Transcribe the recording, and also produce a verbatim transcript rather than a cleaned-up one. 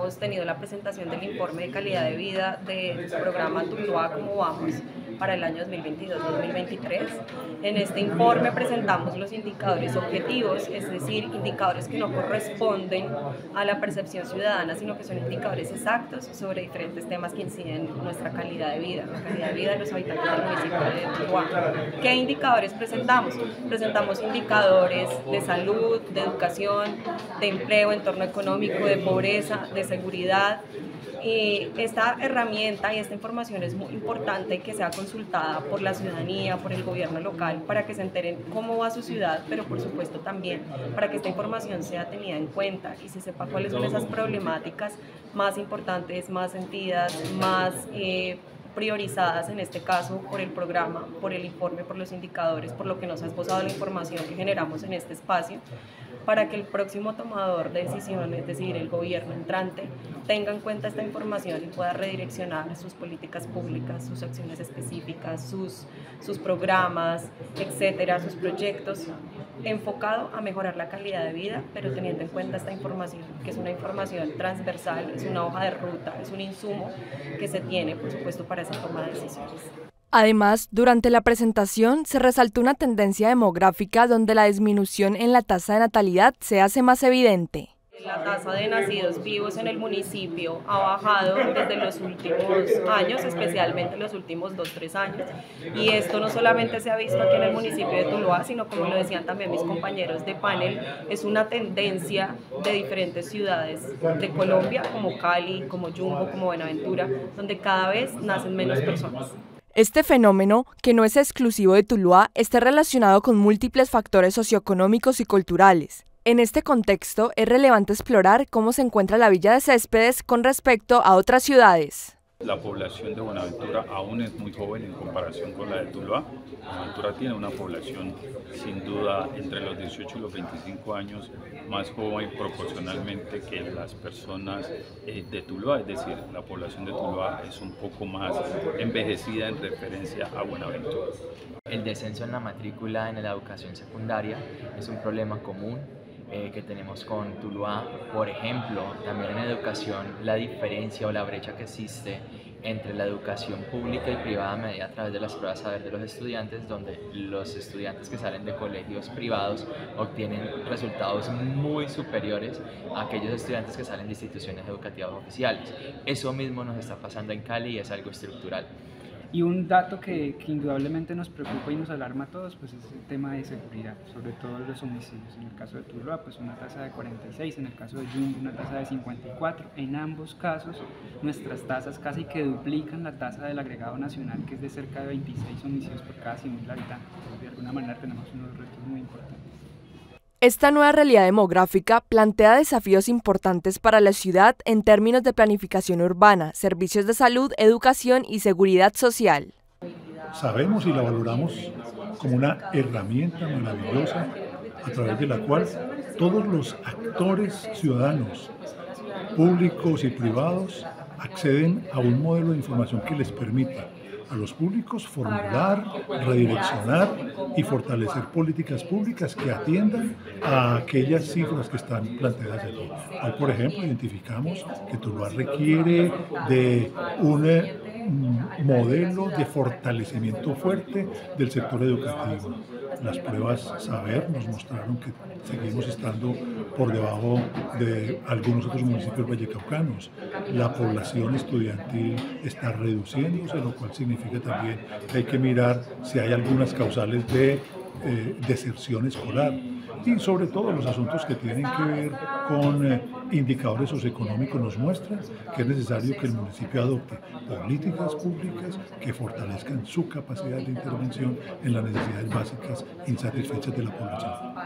hemos tenido la presentación del informe de calidad de vida del programa Tuluá Cómo Vamos para el año dos mil veintidós dos mil veintitrés. En este informe presentamos los indicadores objetivos, es decir, indicadores que no corresponden a la percepción ciudadana, sino que son indicadores exactos sobre diferentes temas que inciden en nuestra calidad de vida, la calidad de vida de los habitantes del municipio de Tuluá. ¿Qué indicadores presentamos? Presentamos indicadores de salud, de educación, de empleo, entorno económico, de pobreza, de seguridad. Y esta herramienta y esta información es muy importante que sea consultada por la ciudadanía, por el gobierno local, para que se enteren cómo va su ciudad, pero por supuesto también para que esta información sea tenida en cuenta y se sepa cuáles son esas problemáticas más importantes, más sentidas, más eh, priorizadas en este caso por el programa, por el informe, por los indicadores, por lo que nos ha esbozado la información que generamos en este espacio, para que el próximo tomador de decisiones, es decir, el gobierno entrante, tenga en cuenta esta información y pueda redireccionar sus políticas públicas, sus acciones específicas, sus, sus programas, etcétera, sus proyectos, enfocado a mejorar la calidad de vida, pero teniendo en cuenta esta información, que es una información transversal, es una hoja de ruta, es un insumo que se tiene, por supuesto, para esa toma de decisiones. Además, durante la presentación se resaltó una tendencia demográfica donde la disminución en la tasa de natalidad se hace más evidente. La tasa de nacidos vivos en el municipio ha bajado desde los últimos años, especialmente los últimos dos, tres años. Y esto no solamente se ha visto aquí en el municipio de Tuluá, sino como lo decían también mis compañeros de panel, es una tendencia de diferentes ciudades de Colombia, como Cali, como Yumbo, como Buenaventura, donde cada vez nacen menos personas. Este fenómeno, que no es exclusivo de Tuluá, está relacionado con múltiples factores socioeconómicos y culturales. En este contexto, es relevante explorar cómo se encuentra la Villa de Céspedes con respecto a otras ciudades. La población de Buenaventura aún es muy joven en comparación con la de Tuluá. Buenaventura tiene una población sin duda entre los dieciocho y los veinticinco años más joven proporcionalmente que las personas de Tuluá, es decir, la población de Tuluá es un poco más envejecida en referencia a Buenaventura. El descenso en la matrícula en la educación secundaria es un problema común Eh, que tenemos con Tuluá. Por ejemplo, también en educación, la diferencia o la brecha que existe entre la educación pública y privada medida a través de las pruebas saber de los estudiantes, donde los estudiantes que salen de colegios privados obtienen resultados muy superiores a aquellos estudiantes que salen de instituciones educativas oficiales. Eso mismo nos está pasando en Cali y es algo estructural. Y un dato que, que indudablemente nos preocupa y nos alarma a todos, pues es el tema de seguridad, sobre todo los homicidios. En el caso de Tuluá, pues una tasa de cuarenta y seis, en el caso de Yumbo una tasa de cincuenta y cuatro. En ambos casos, nuestras tasas casi que duplican la tasa del agregado nacional, que es de cerca de veintiséis homicidios por cada cien mil habitantes. De alguna manera tenemos unos retos muy importantes. Esta nueva realidad demográfica plantea desafíos importantes para la ciudad en términos de planificación urbana, servicios de salud, educación y seguridad social. Sabemos y la valoramos como una herramienta maravillosa a través de la cual todos los actores ciudadanos, públicos y privados, acceden a un modelo de información que les permita a los públicos formular, redireccionar y fortalecer políticas públicas que atiendan a aquellas cifras que están planteadas allí. Hoy, por ejemplo, identificamos que Tuluá requiere de un modelo de fortalecimiento fuerte del sector educativo. Las pruebas saber nos mostraron que seguimos estando por debajo de algunos otros municipios vallecaucanos. La población estudiantil está reduciéndose, lo cual significa también que hay que mirar si hay algunas causales de eh, deserción escolar. Y sobre todo los asuntos que tienen que ver con eh, indicadores socioeconómicos nos muestran que es necesario que el municipio adopte políticas públicas que fortalezcan su capacidad de intervención en las necesidades básicas insatisfechas de la población.